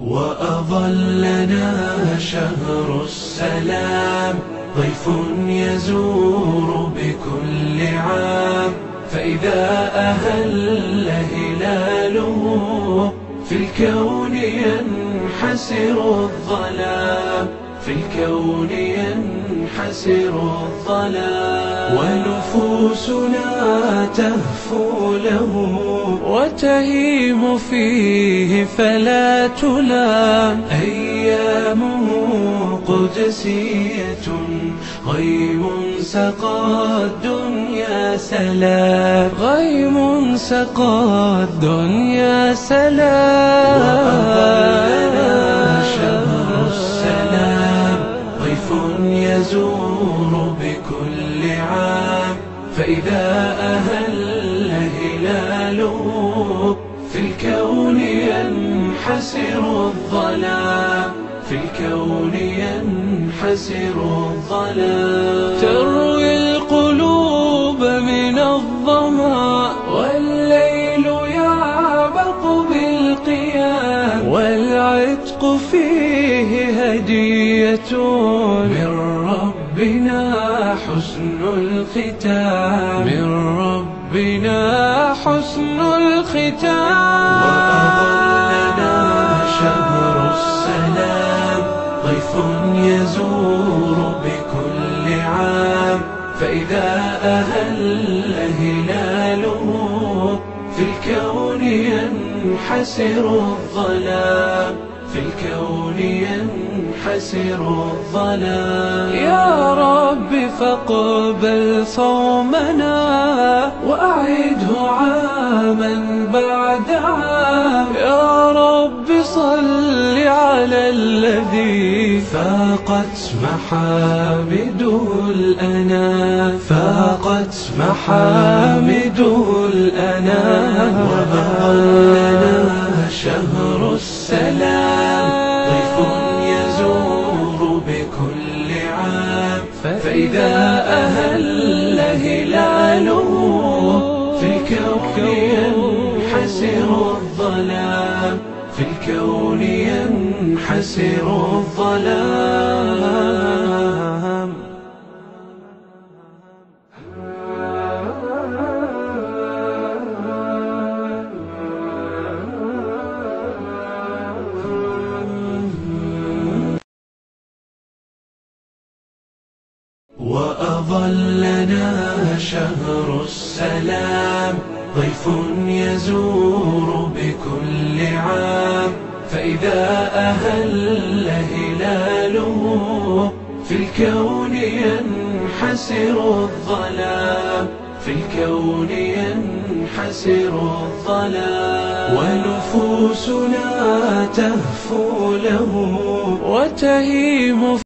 وأظلنا شهر السلام، ضيف يزور بكل عام، فإذا أهل هلاله في الكون ينحسر الظلام، في الكون ينحسر الظلام، ونفوسنا تهفو له وتهيم فيه فلا تلام. أيامه قدسية غيم سقى الدنيا سلام، غيم سقى الدنيا سلام. وأظلنا شهر السلام، ضيف يزور بكل عام، فإذا أهل هلاله في الكون ينحسر الظلام، في الكون ينحسر الظلام. تروي القلوب من الظمأ والليل يعبق بالقيام، والعتق فيه هدية من ربنا حسن الختام، من ربنا حسن الختام. وأظلنا شهر السلام، ضيف يزور بكل عام، فإذا أهل هلاله في الكون ينحسر الظلام، في الكون ينحسر الظلام. يا رب فاقبل صومنا وأعده عاما بعد عام، يا رب صل على الذي فاقت محامده الأنام، فاقت محامده الأنام. وأظلنا شهر السلام، ضيف يزور بكل عام، فإذا أهل هلاله في الكون ينحسر الظلام، في الكون ينحسر الظلام. وأظلنا شهر السلام، ضيف يزور بكل عام، فإذا أهل هلاله في الكون ينحسر الظلام، في الكون ينحسر الظلام. ونفوسنا تهفو له وتهيم